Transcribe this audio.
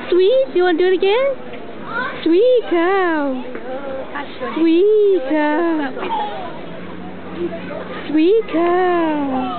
Sweet, you want to do it again? Sweet cow. Sweet cow. Sweet cow.